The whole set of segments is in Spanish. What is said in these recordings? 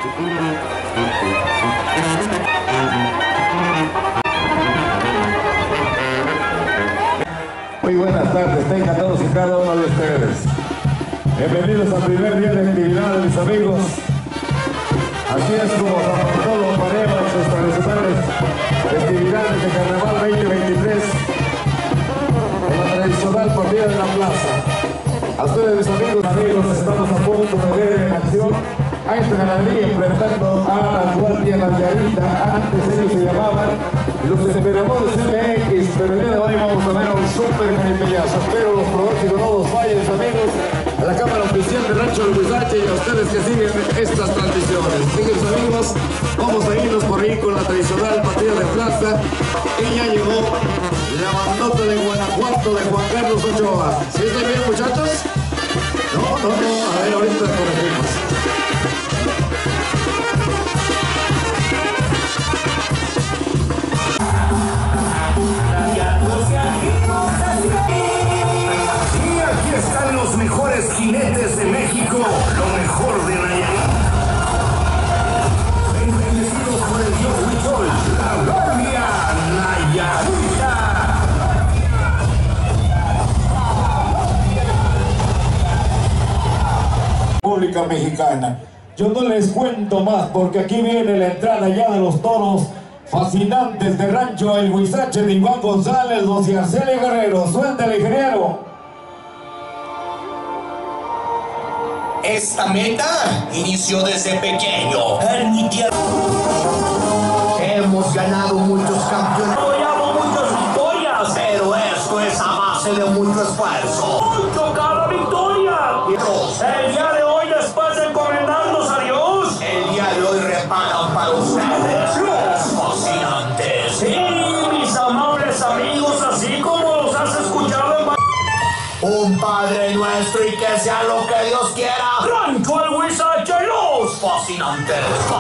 Muy buenas tardes, tengan todos y cada uno de ustedes. Bienvenidos al primer día de actividades, mis amigos. Así es como San Bartolo ponemos sus tradicionales festividades de Carnaval 2023 en la tradicional partida de la plaza. A ustedes, mis amigos, estamos a punto de ver en acción a esta ganadería enfrentando a la Guardia Nayaritita. Antes ellos se llamaban los Esperadores MX, pero el día de hoy vamos a ver un súper caripellazo. Espero los pronósticos no los fallen, mis amigos. A la cámara oficial de Rancho El Huizache y a ustedes que siguen estas transmisiones. Así que, mis amigos, vamos a irnos por ahí con la tradicional partida de plaza. Y ya llegó la bandota de Guanajuato de Juan Carlos Ochoa. ¿Sí están bien, muchachos? No. A ver, ahorita corregimos. Están los mejores jinetes de México, lo mejor de Nayarit. Bendecidos por el Dios Huichol, la Guardia Nayarita. República Mexicana. Yo no les cuento más porque aquí viene la entrada ya de los toros fascinantes de Rancho El Huizache de Iván González, los y Arcelia Guerrero. Suéltale, ingeniero. Esta meta inició desde pequeño. En mi tierra hemos ganado muchos campeonatos, logrado muchas victorias, pero esto es a base de mucho esfuerzo. Mucho cada victoria. El día de hoy, después de encomendarnos a Dios, el día de hoy reparan para ustedes los fascinantes. Sí, mis amables amigos, así como los has escuchado en un Padre Nuestro y que sea lo que Dios quiera. Rancho El Huizache, los fascinantes.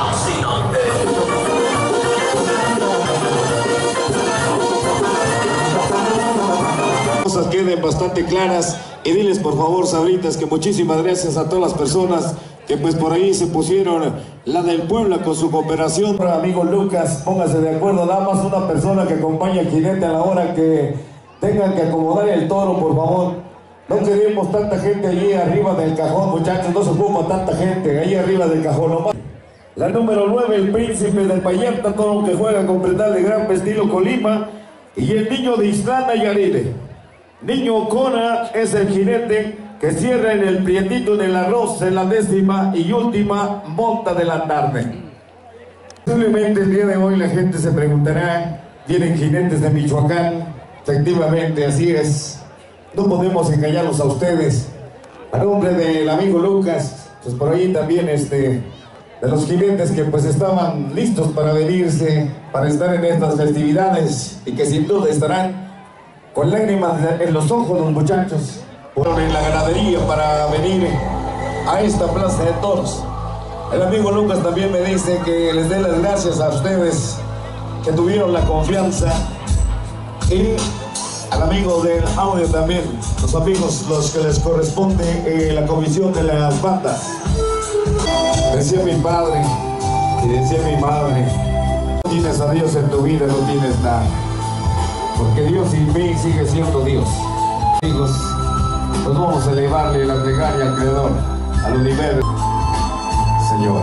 Cosas queden bastante claras y diles por favor, Sabritas, que muchísimas gracias a todas las personas que pues por ahí se pusieron la del Puebla con su cooperación. Amigo Lucas, póngase de acuerdo, nada más una persona que acompaña al jinete a la hora que tengan que acomodar el toro, por favor. No queremos tanta gente allí arriba del cajón, muchachos, no se ocupa tanta gente ahí arriba del cajón nomás. La número 9, el Príncipe del Vallarta, todo que juega con prendal de gran estilo Colima, y el Niño de Islán Nayarit. Niño Cona es el jinete que cierra en el prietito del arroz en la 10ª y última monta de la tarde. Posiblemente el día de hoy la gente se preguntará, ¿vienen jinetes de Michoacán? Efectivamente, así es. No podemos engañarlos a ustedes. A nombre del amigo Lucas, pues por ahí también de los jinetes que pues estaban listos para venirse, para estar en estas festividades y que sin duda estarán con lágrimas en los ojos los muchachos por la ganadería para venir a esta plaza de toros. El amigo Lucas también me dice que les dé las gracias a ustedes que tuvieron la confianza y al amigo del audio también, los amigos, los que les corresponde la comisión de las bandas. Decía mi padre y decía mi madre, no tienes a Dios en tu vida, no tienes nada, porque Dios sin mí sigue siendo Dios. Amigos, nos vamos a elevarle la plegaria al Creador, al universo. Señor,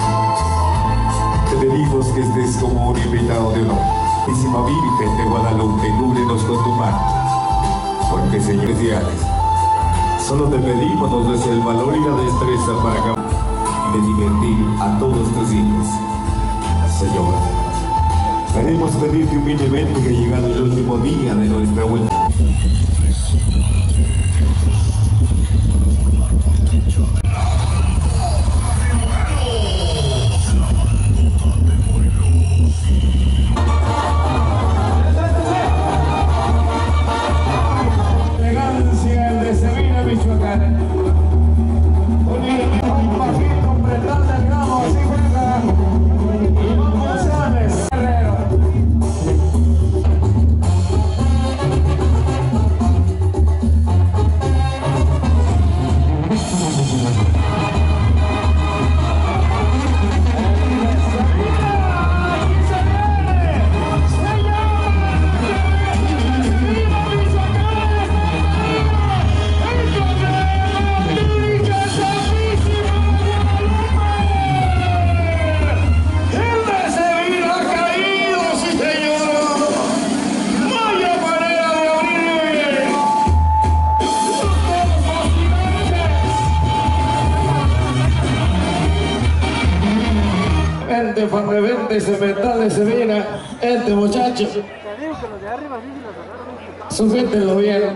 te pedimos que estés como un invitado de honor. Santísima Virgen de Guadalupe, cúbrenos con tu mano, porque Señor especiales, solo te pedimos nos des el valor y la destreza para acabar de divertir a todos tus hijos. Señor, queremos pedirte humildemente que llegado el último día de nuestra vuelta, gente farrevente cemental de Sevilla, este muchacho. Su gente lo vieron.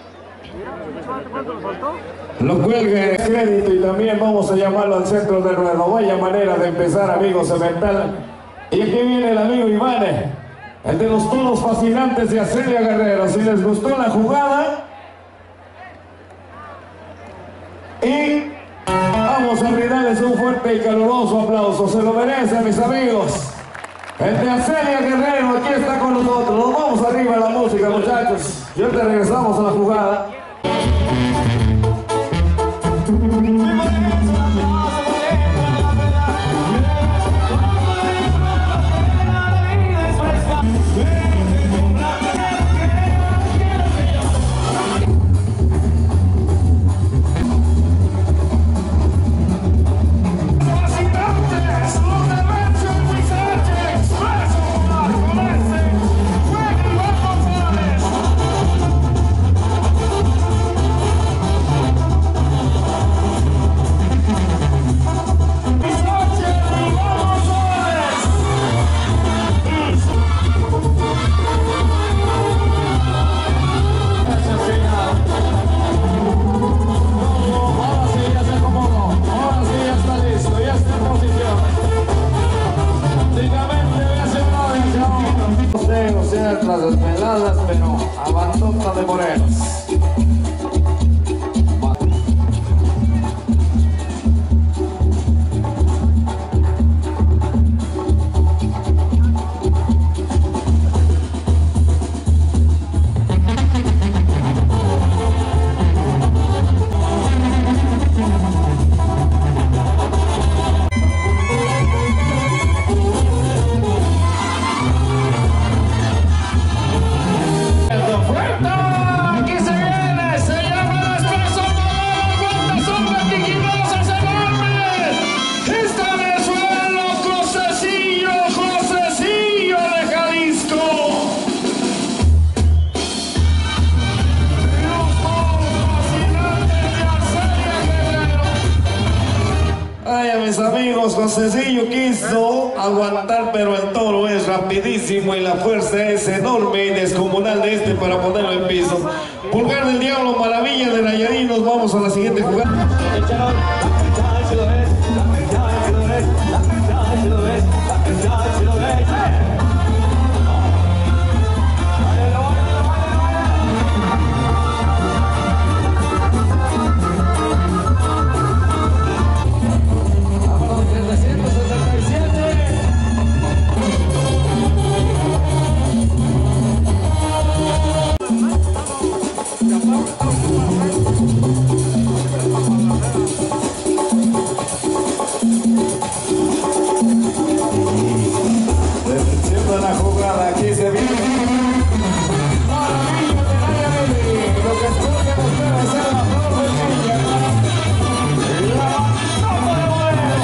Lo cuelga en crédito y también vamos a llamarlo al centro de ruedo. Vaya manera de empezar, amigo cemental. Y aquí viene el amigo Iván, el de los tonos fascinantes de Acelia Guerrero. Si les gustó la jugada, y vamos a brindarles un fuerte y caluroso aplauso. Se lo merecen, mis amigos. El de Acelia Guerrero aquí está con nosotros. Nos vamos arriba a la música, muchachos. Y ahorita regresamos a la jugada. Las desveladas, pero abandona de Morelos. Mis amigos, Josecillo quiso aguantar, pero el toro es rapidísimo y la fuerza es enorme y descomunal de este para ponerlo en piso. Pulgar del Diablo, maravilla de Nayarit. Nos vamos a la siguiente jugada. La jugada aquí se viene. Maravilla de Nayarit. Lo que escogen ustedes es la flor de Villa. La sopa de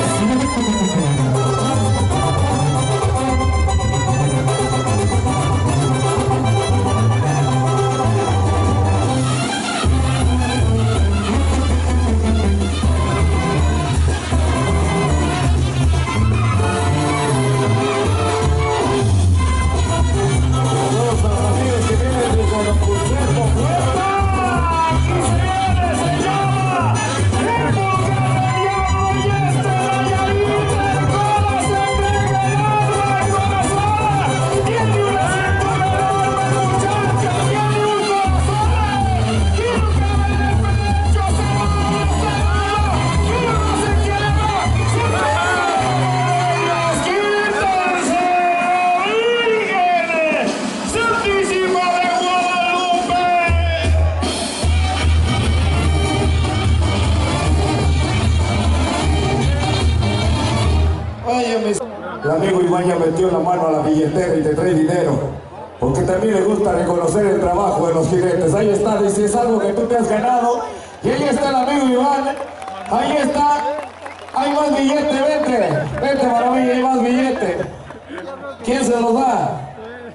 el amigo Iván ya metió la mano a la billetera y te trae dinero, porque también le gusta reconocer el trabajo de los jinetes. Ahí está, dice, es algo que tú te has ganado. Y ahí está el amigo Iván, ahí está, hay más billete, vente maravilla, hay más billete. ¿Quién se los da?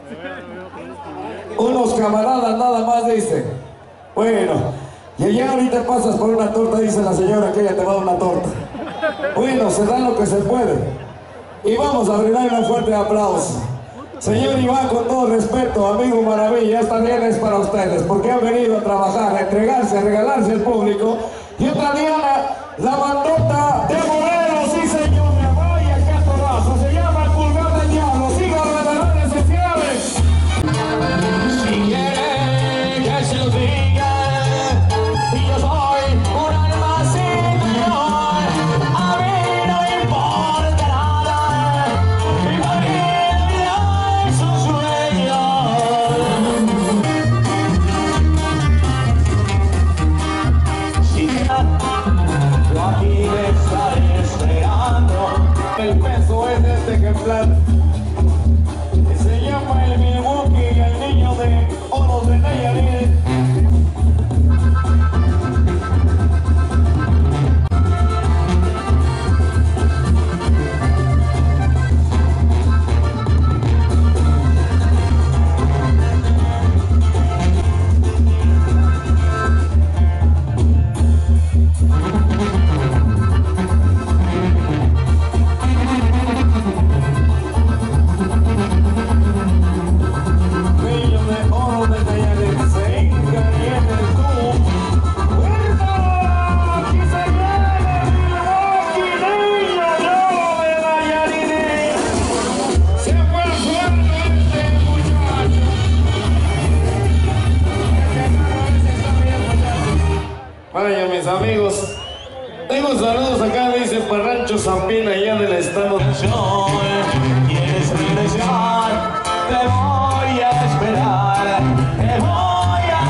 Unos camaradas nada más, dice. Bueno, y allá ahorita pasas por una torta, dice la señora que ella te va a dar una torta. Bueno, se da lo que se puede. y vamos a brindarle un fuerte aplauso. Señor Iván, con todo respeto, amigo Maravilla, esta Diana es para ustedes, porque han venido a trabajar, a entregarse, a regalarse al público. Y otra Diana, la bandota de Morelos, sí señor, vaya qué atorazo, se llama El Pulgar del Diablo, síganlo en las redes sociales. Si quiere que se lo diga, y yo soy un alma sin dolor, a mí no me importa nada, mi vida es un sueño. Si yo aquí me estaré esperando, el peso es de este ejemplar, que se llama el Milwaukee, el niño de oro de Nayarit. Niño de oro de Nayarit, se hinca y en el tubo. ¡Fuerza! ¡Aquí se viene Milwaukee, niño de oro de Nayarit! ¡Se fue suerte este muchacho! Vaya, mis amigos, tengo saludos acá, dice Parrancho Zampina, allá del estado. ¿Quieres regresar? Te voy a esperar, te voy a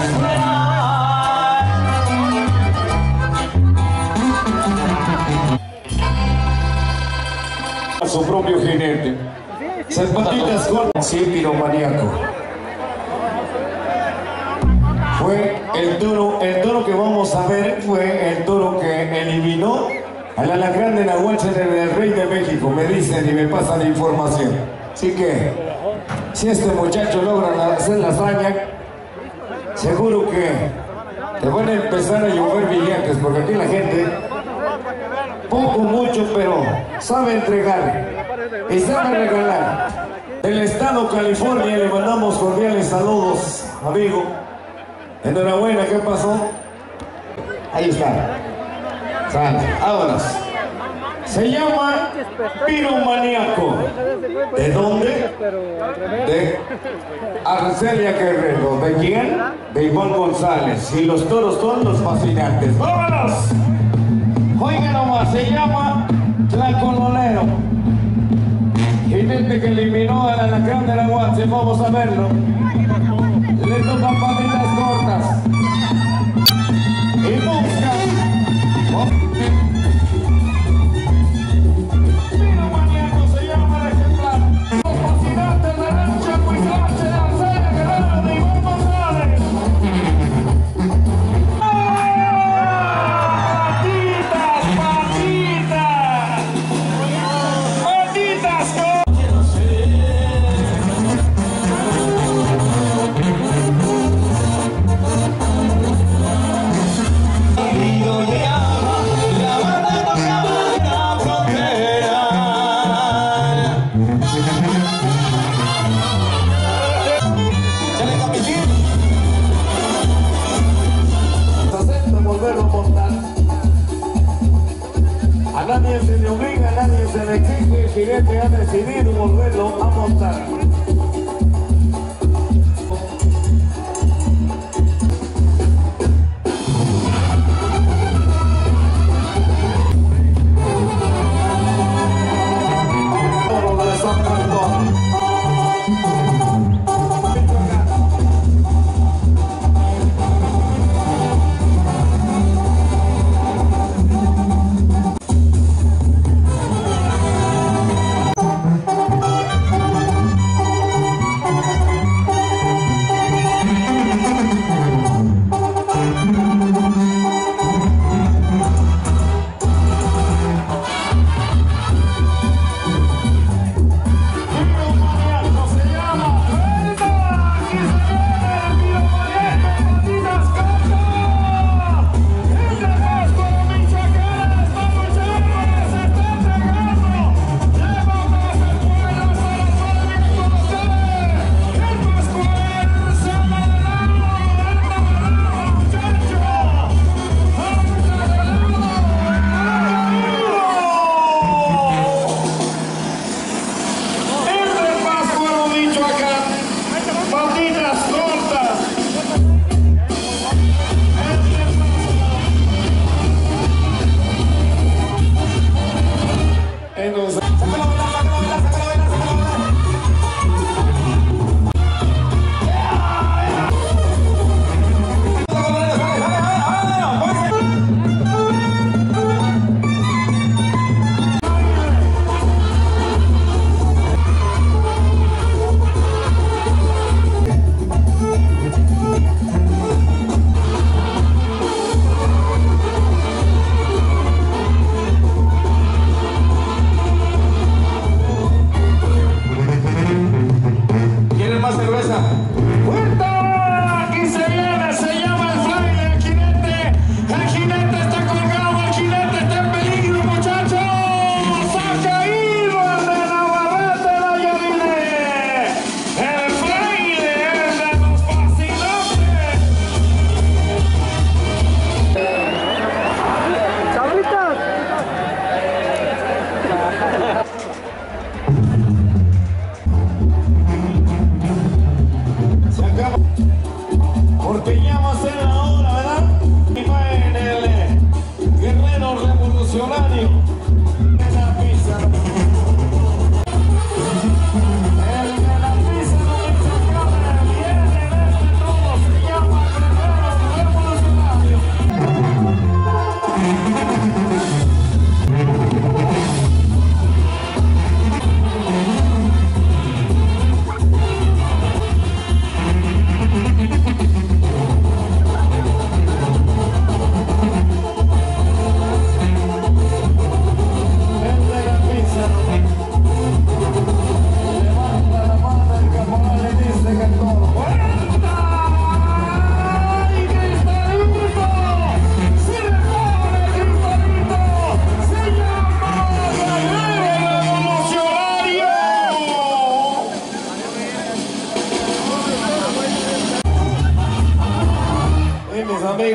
esperar. A su propio jinete. Zapatitas con sí, piromaníaco. Fue el toro que vamos a ver fue el toro que eliminó al alacrán de Nahuatl del Rey de México, me dicen y me pasan información. Así que, si este muchacho logra hacer la hazaña, seguro que te van a empezar a llover billetes, porque aquí la gente, poco, mucho, pero sabe entregar y sabe regalar. Del estado California le mandamos cordiales saludos, amigo. Enhorabuena, ¿qué pasó? Ahí está. Sale, vámonos. Se llama Piromaníaco. ¿De dónde? De Arcelia Guerrero. ¿De quién? De Iván González. Y los toros son los fascinantes. ¡Vámonos! Oiga nomás, se llama Tlacololero. Jinete que eliminó al alacrán de la Nahuatl. Vamos a verlo. Le tocan patitas cortas y busca Piromaníaco, se llama el ejemplar. Los fascinantes de Rancho Cuizache de Arcelia Guerrero de Iván González. Patitas cortas. Volverlo a montar. A nadie se le obliga, a nadie se le exige, el jinete ha decidido volverlo a montar.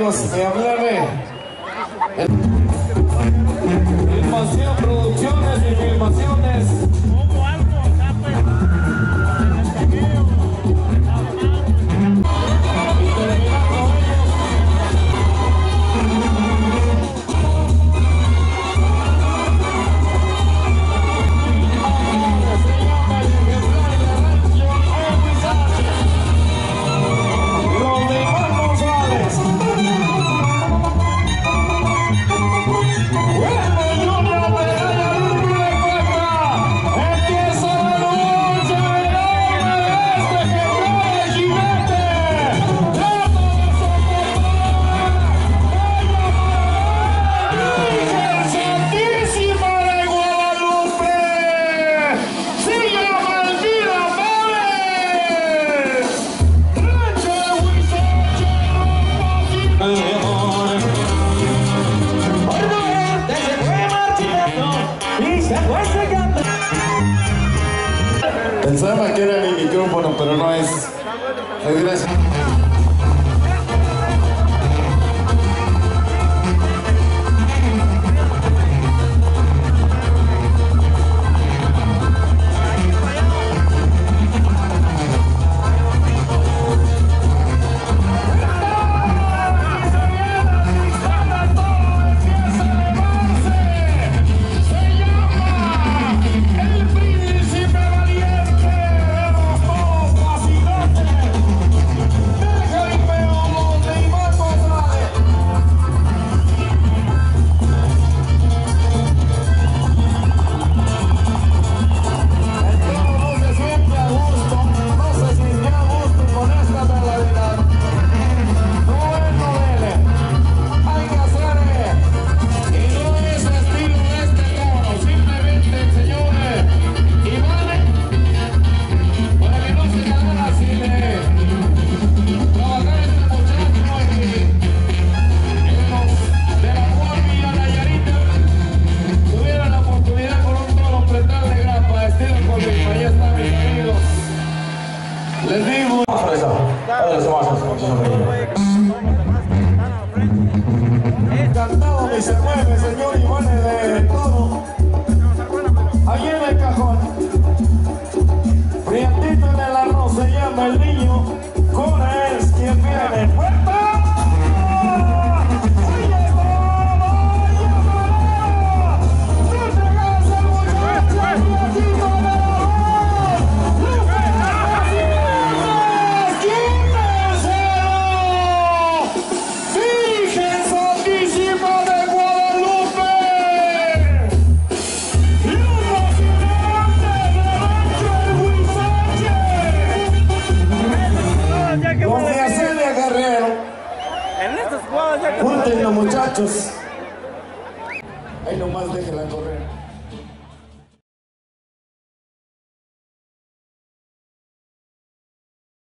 amigos de hablarle. Filmación, producciones y filmaciones. Pensaba que era mi micrófono, pero no es. Gracias. Les digo. Cantado ni se mueve, señor Iván de todo. Allí en el cajón. Prietito en el arroz se llama el niño. Cora es quien viene. ¡Puerta! Júntenlo, muchachos. Ahí nomás déjenla correr.